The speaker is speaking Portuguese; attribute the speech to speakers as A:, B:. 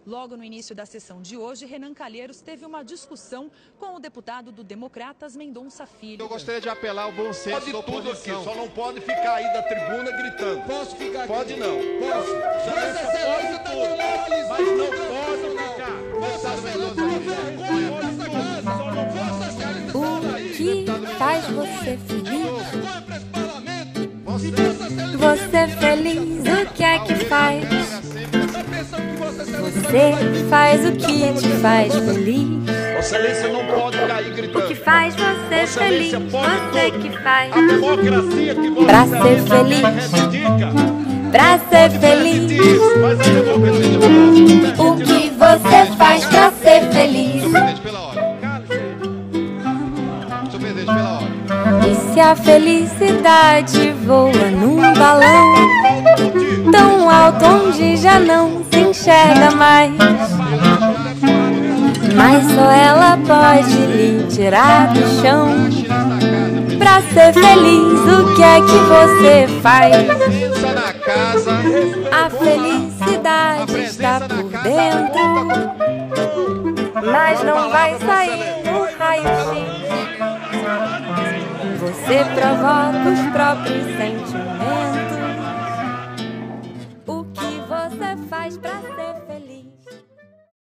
A: Logo no início da sessão de hoje, Renan Calheiros teve uma discussão com o deputado do Democratas, Mendonça Filho.
B: Eu gostaria de apelar ao bom senso da oposição.
C: Pode tudo aqui, só não pode ficar aí da tribuna gritando.
D: Posso ficar aqui?
C: Pode não.
D: Posso. Vossa Excelência está demoralizando.
C: Mas não pode ficar.
D: Vossa Excelência tem vergonha nessa casa. Vossa Excelência
E: O que faz você feliz?
D: vergonha para esse parlamento.
E: Você feliz, o que é que faz? Você faz o que te faz feliz.
C: Vossa Excelência não pode cair gritando.
E: O que faz você feliz? Você que faz.
C: A democracia que você
E: Pra ser feliz.
C: reivindica.
E: Pra ser feliz.
C: Mas a democracia
E: O que você faz pra ser feliz?
B: Senhor presidente, pela ordem. Senhor presidente, pela ordem.
E: E se a felicidade voa num balão tão alto onde já não se enxerga mais, mas só ela pode lhe tirar do chão. Pra ser feliz, o que é que você faz?
B: Pensa na casa.
E: A felicidade está por dentro, mas não vai sair no raio-x. Você provoca os próprios sentimentos. O que você faz pra ser feliz?